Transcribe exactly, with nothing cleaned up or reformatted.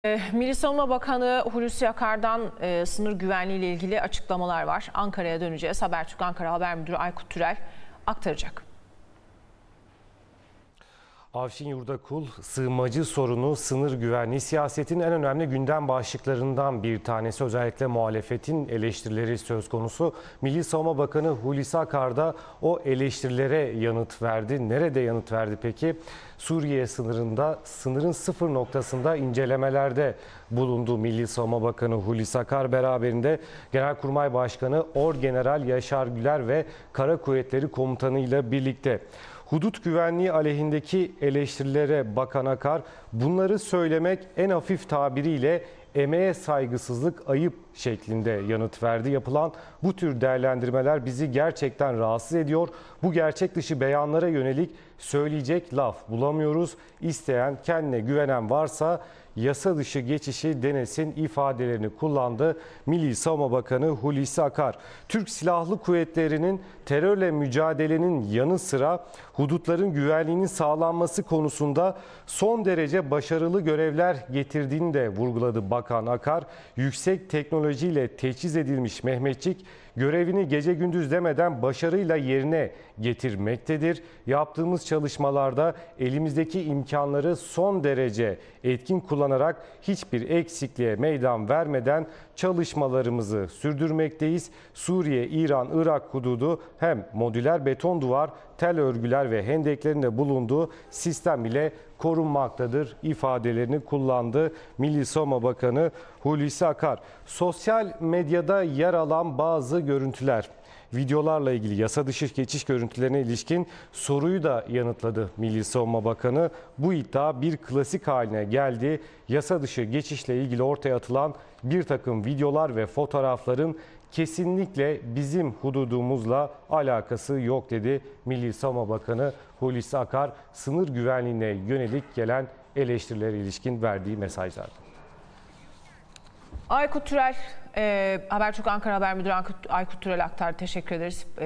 Milli Savunma Bakanı Hulusi Akar'dan e, sınır güvenliği ile ilgili açıklamalar var. Ankara'ya döneceğiz. Habertürk Ankara Haber Müdürü Aykut Türel aktaracak. Avşin Yurdakul, sığınmacı sorunu, sınır güvenliği siyasetin en önemli gündem başlıklarından bir tanesi. Özellikle muhalefetin eleştirileri söz konusu. Milli Savunma Bakanı Hulusi Akar da o eleştirilere yanıt verdi. Nerede yanıt verdi peki? Suriye sınırında, sınırın sıfır noktasında incelemelerde bulundu Milli Savunma Bakanı Hulusi Akar. Beraberinde Genelkurmay Başkanı Orgeneral Yaşar Güler ve Kara Kuvvetleri Komutanı ile birlikte. Hudut güvenliği aleyhindeki eleştirilere Bakan Akar, bunları söylemek en hafif tabiriyle emeğe saygısızlık, ayıp şeklinde yanıt verdi. Yapılan bu tür değerlendirmeler bizi gerçekten rahatsız ediyor. Bu gerçek dışı beyanlara yönelik söyleyecek laf bulamıyoruz. İsteyen, kendine güvenen varsa yasa dışı geçişi denesin ifadelerini kullandı Milli Savunma Bakanı Hulusi Akar. Türk Silahlı Kuvvetleri'nin terörle mücadelenin yanı sıra hudutların güvenliğinin sağlanması konusunda son derece başarılı görevler getirdiğini de vurguladı Bakan Akar. Yüksek teknolojiyle teçhiz edilmiş Mehmetçik görevini gece gündüz demeden başarıyla yerine getirmektedir. Yaptığımız çalışmalarda elimizdeki imkanları son derece etkin kullanarak hiçbir eksikliğe meydan vermeden çalışmalarımızı sürdürmekteyiz. Suriye, İran, Irak hududu hem modüler beton duvar, tel örgüler ve hendeklerin de bulunduğu sistem ile korunmaktadır ifadelerini kullandı Milli Savunma Bakanı Hulusi Akar. Sosyal medyada yer alan bazı görüntüler, videolarla ilgili yasa dışı geçiş görüntülerine ilişkin soruyu da yanıtladı Milli Savunma Bakanı. Bu iddia bir klasik haline geldi. Yasa dışı geçişle ilgili ortaya atılan bir takım videolar ve fotoğrafların kesinlikle bizim hududumuzla alakası yok dedi Milli Savunma Bakanı Hulusi Akar, sınır güvenliğine yönelik gelen eleştirilere ilişkin verdiği mesajlarda. Aykut Türel, e, Habertürk Ankara Haber Müdürü Aykut, Aykut Türel aktardı. Teşekkür ederiz.